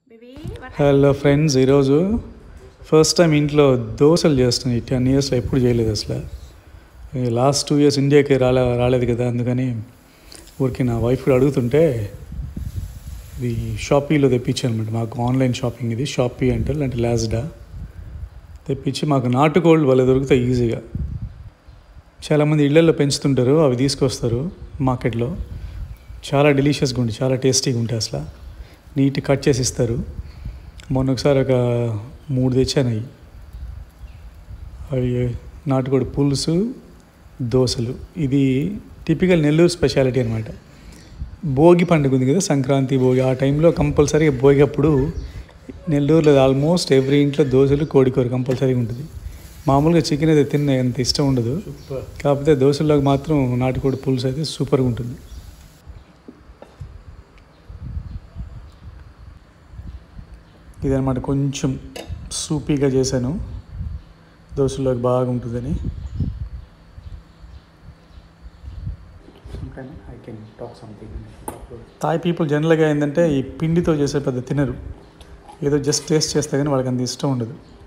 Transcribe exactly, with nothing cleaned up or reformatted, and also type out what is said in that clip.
Hello friends, ఈరోజు first time ఇంట్లో దోశలు చేస్తున్నాను. ఈ టెన్ ఇయర్స్లో ఎప్పుడు చేయలేదు అసలు. లాస్ట్ టూ ఇయర్స్ ఇండియాకి రాలే రాలేదు కదా, అందుకని ఊరికి నా వైఫ్ కూడా అడుగుతుంటే ఇది షాపీలో తెప్పించాను అనమాట. మాకు ఆన్లైన్ షాపింగ్ ఇది, షాపీ అంటారు అంటే లాజ్డా. తెప్పించి మాకు నాటుకోళ్ళు వాళ్ళ దొరుకుతాయి ఈజీగా. చాలామంది ఇళ్లలో పెంచుతుంటారు, అవి తీసుకొస్తారు మార్కెట్లో. చాలా డెలిషియస్గా ఉంటాయి, చాలా టేస్టీగా ఉంటాయి. అసలు నీట్ కట్ చేసి ఇస్తారు. మొన్న ఒకసారి ఒక మూడు తెచ్చాను. అవి అవి నాటుకోడి పులుసు, దోశలు. ఇది టిపికల్ నెల్లూరు స్పెషాలిటీ అనమాట. భోగి పండుగ ఉంది కదా, సంక్రాంతి భోగి, ఆ టైంలో కంపల్సరీగా భోగి అప్పుడు నెల్లూరులో ఆల్మోస్ట్ ఎవ్రీ ఇంట్లో దోశలు, కోడికూర కంపల్సరీగా ఉంటుంది. మామూలుగా చికెన్ అయితే తిన్న అంత ఇష్టం ఉండదు, కాకపోతే దోశల్లోకి మాత్రం నాటుకోడి పులుసు అయితే సూపర్గా ఉంటుంది. ఇదనమాట, కొంచెం సూపీగా చేశాను, దోశల్లోకి బాగుంటుందని. థాయ్ పీపుల్ జనరల్గా ఏంటంటే ఈ పిండితో చేసే పెద్ద తినరు, ఏదో జస్ట్ టేస్ట్ చేస్తే కానీ వాళ్ళకి అంత ఇష్టం ఉండదు.